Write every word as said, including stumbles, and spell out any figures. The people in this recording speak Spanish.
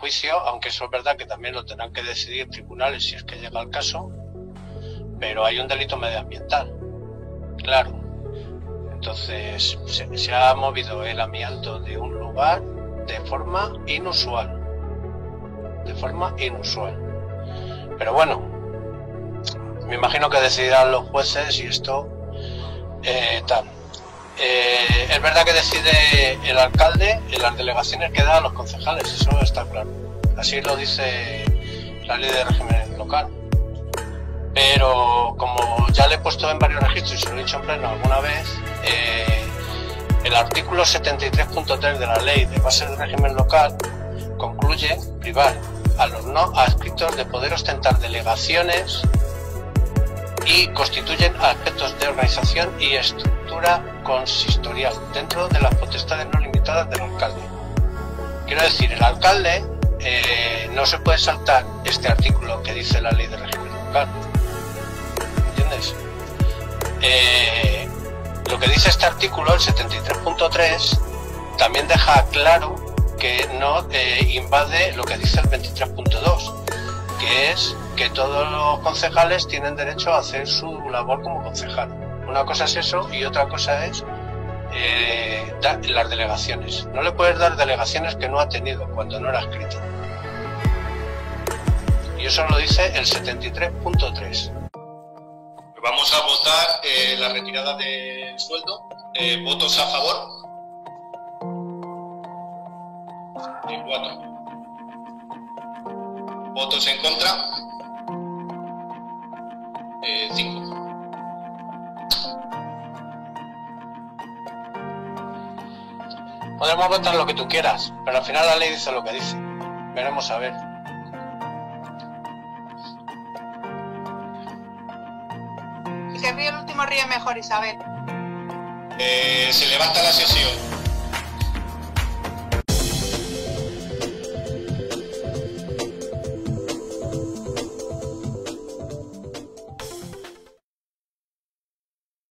juicio, aunque eso es verdad que también lo tendrán que decidir tribunales si es que llega el caso, pero hay un delito medioambiental, claro. Entonces se, se ha movido el amianto de un lugar de forma inusual, de forma inusual. Pero bueno, me imagino que decidirán los jueces y esto eh, tal. Eh, es verdad que decide el alcalde en las delegaciones que da a los concejales, eso está claro. Así lo dice la ley de régimen local. Pero como ya le he puesto en varios registros y se lo he dicho en pleno alguna vez, eh, el artículo setenta y tres punto tres de la ley de bases de régimen local concluye privar a los no adscritos de poder ostentar delegaciones y constituyen aspectos de organización y estructura consistorial dentro de las potestades no limitadas del alcalde. Quiero decir, el alcalde eh, no se puede saltar este artículo que dice la ley de régimen local. ¿Entiendes? Eh, lo que dice este artículo, el setenta y tres punto tres, también deja claro que no eh, invade lo que dice el veintitrés punto dos, que es que todos los concejales tienen derecho a hacer su labor como concejal. Una cosa es eso y otra cosa es eh, dar las delegaciones. No le puedes dar delegaciones que no ha tenido cuando no era escrito. Y eso lo dice el setenta y tres punto tres. Vamos a votar eh, la retirada del sueldo. Eh, ¿Votos a favor? Y cuatro. ¿Votos en contra? Eh, cinco. Podemos votar lo que tú quieras, pero al final la ley dice lo que dice. Veremos a ver. Si se ríe el último ríe mejor, Isabel. Eh, se levanta la sesión.